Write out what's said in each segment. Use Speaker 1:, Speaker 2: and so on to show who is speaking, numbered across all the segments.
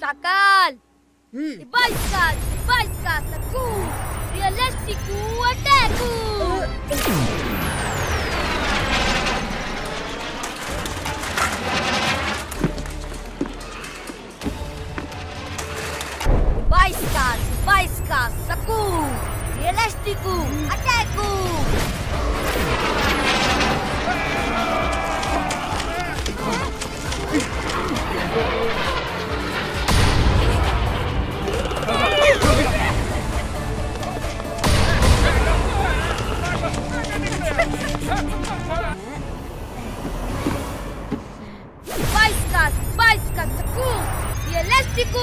Speaker 1: sakal. Ibaiska, saku. Realistiku, ataku. Ibaiska, saku. Realistiku, ataku. Ibaiska, saku. Realistiku.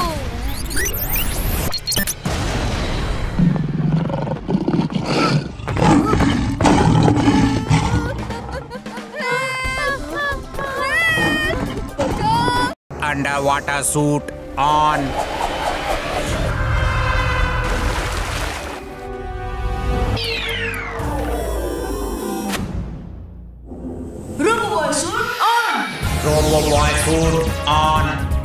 Speaker 2: Underwater suit on.
Speaker 3: Robot suit on.
Speaker 2: Robot suit on.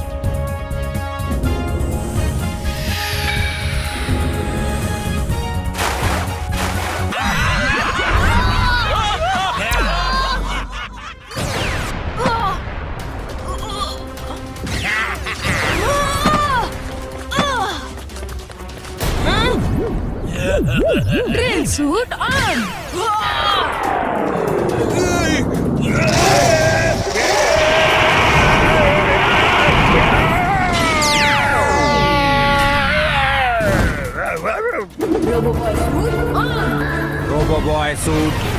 Speaker 3: Drill suit on.
Speaker 2: Robo boy suit